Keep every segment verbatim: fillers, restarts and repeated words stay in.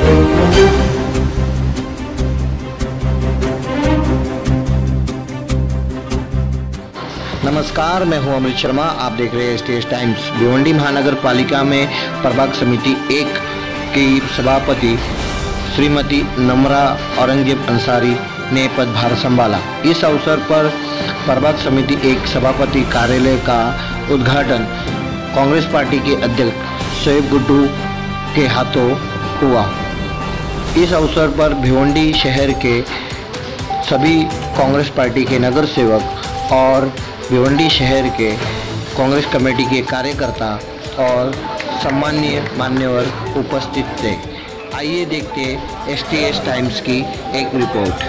नमस्कार, मैं हूं अमृत शर्मा। आप देख रहे हैं S T S times. Bhiwandi महानगर पालिका में प्रभाग समिति एक की सभापति श्रीमती नम्रा औरंगजेब अंसारी ने पदभार संभाला। इस अवसर पर प्रभाग समिति एक सभापति कार्यालय का उद्घाटन कांग्रेस पार्टी के अध्यक्ष शोएब गुड्डू के हाथों हुआ। इस अवसर पर भिवंडी शहर के सभी कांग्रेस पार्टी के नगर सेवक और भिवंडी शहर के कांग्रेस कमेटी के कार्यकर्ता और सम्मानीय मान्यवर उपस्थित थे। आइए देखते एस टी एस टाइम्स की एक रिपोर्ट।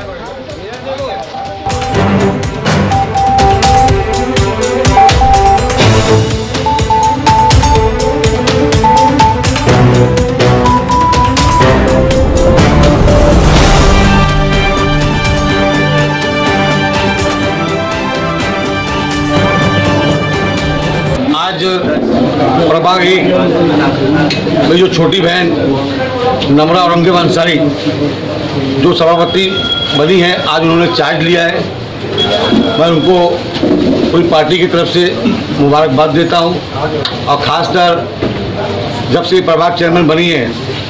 आज प्रभाग एक में जो छोटी बहन नम्रा औरंगजेब अंसारी जो सभापति बनी है, आज उन्होंने चार्ज लिया है। मैं उनको पूरी पार्टी की तरफ से मुबारकबाद देता हूं और ख़ासकर जब से प्रभाग चेयरमैन बनी है,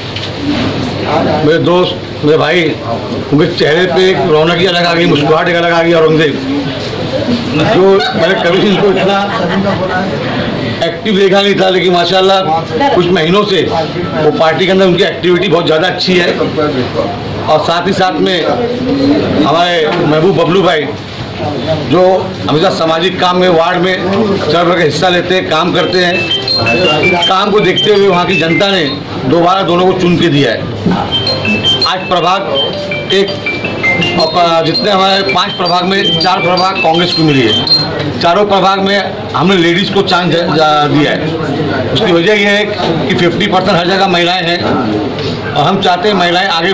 मेरे दोस्त, मेरे भाई, उनके चेहरे पे एक रौनक ही अलग आ गई, मुस्कुराहट एक अलग आ गई। औरंगजेब जो मैंने कभी इनको इतना एक्टिव देखा नहीं था, लेकिन माशाल्लाह कुछ महीनों से वो पार्टी के अंदर उनकी एक्टिविटी बहुत ज़्यादा अच्छी है। और साथ ही साथ में हमारे महबूब बबलू भाई जो हमेशा सामाजिक काम में वार्ड में चढ़ बढ़ के हिस्सा लेते हैं, काम करते हैं। काम को देखते हुए वहाँ की जनता ने दोबारा दोनों को चुन के दिया है। आज प्रभाग एक और जितने हमारे पांच प्रभाग में चार प्रभाग कांग्रेस को मिली है। चारों प्रभाग में हमने लेडीज़ को चांस दिया है। उसकी वजह यह है कि पचास परसेंट हर जगह महिलाएं हैं और हम चाहते हैं महिलाएं आगे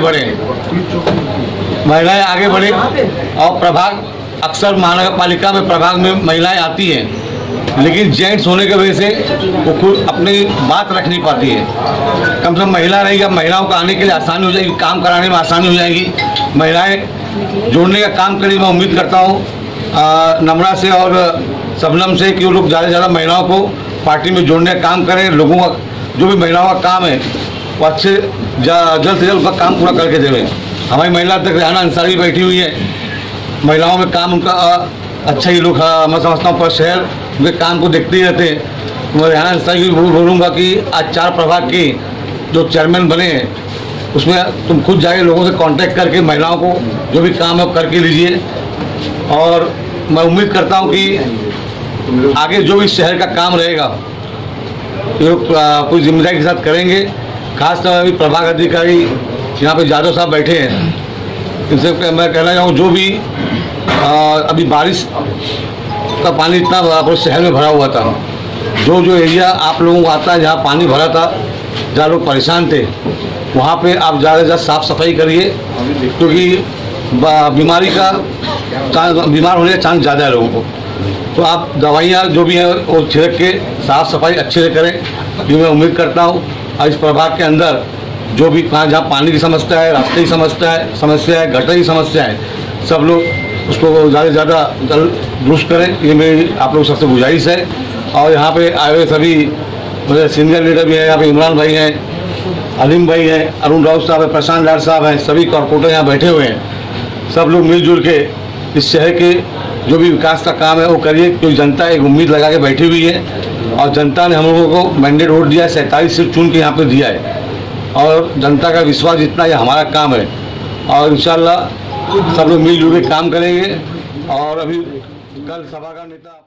बढ़ें, महिलाएं आगे बढ़ें। और प्रभाग अक्सर महानगर पालिका में प्रभाग में महिलाएं आती हैं, लेकिन जेंट्स होने की वजह से वो खुद अपनी बात रख नहीं पाती है। कम से कम महिला रहेगी, महिलाओं को आने के लिए आसानी हो जाएगी, काम कराने में आसानी हो जाएगी। महिलाएं जोड़ने का काम करें। मैं उम्मीद करता हूँ नम्रा से और सबनम से कि वो लोग ज़्यादा से ज़्यादा महिलाओं को पार्टी में जोड़ने का काम करें। लोगों का जो भी महिलाओं का काम है वो अच्छे जल्द से जल्द उनका काम पूरा करके देवें। हमारी महिला अध्यक्ष रेहाना अंसारी बैठी हुई है, महिलाओं में काम उनका अच्छा ही लोग, मैं समझता हूँ पर शहर उनके काम को देखते ही रहते हैं। मैं रेहाना अंसारी भी बोलूँगा कि आज चार प्रभाग की जो चेयरमैन बने हैं उसमें तुम खुद जाके लोगों से कांटेक्ट करके महिलाओं को जो भी काम है करके लीजिए। और मैं उम्मीद करता हूं कि आगे जो भी शहर का काम रहेगा लोग पूरी जिम्मेदारी के साथ करेंगे। खासतौर अभी प्रभाग अधिकारी यहाँ पे यादव साहब बैठे हैं, इनसे मैं कहना चाहूँ जो भी आ, अभी बारिश का पानी इतना पूरे शहर में भरा हुआ था, जो जो एरिया आप लोगों को आता है जहाँ पानी भरा था, जहाँ लोग परेशान थे, वहाँ पे आप ज़्यादा से ज़्यादा साफ़ सफाई करिए, क्योंकि बीमारी का बीमार होने का चांस ज़्यादा है लोगों को। तो आप दवाइयाँ जो भी हैं वो छिड़क के साफ़ सफाई अच्छे से करें, ये मैं उम्मीद करता हूँ। और इस प्रभाग के अंदर जो भी कहाँ जहाँ पानी की समस्या है, रास्ते की समस्या है समस्या है गटर की समस्या है, सब लोग उसको ज़्यादा से ज़्यादा दुरुस्त करें, ये मेरी आप लोग सबसे गुजारिश है। और यहाँ पे आए हुए सभी मेरे सीनियर लीडर भी हैं, यहाँ पे इमरान भाई हैं, अलीम भाई हैं, अरुण राउत साहब हैं, प्रशांत लाल साहब हैं, सभी कॉर्पोरेटर यहाँ बैठे हुए हैं। सब लोग मिलजुल के इस शहर के जो भी विकास का काम है वो करिए, क्योंकि जनता एक उम्मीद लगा के बैठी हुई है और जनता ने हम लोगों को मैंडेट वोट दिया है, सैंतालीस सीट चुन के यहाँ पे दिया है और जनता का विश्वास जितना ये हमारा काम है। और इंशाल्लाह सब लोग मिलजुल के काम करेंगे। और अभी कल सभा का नेता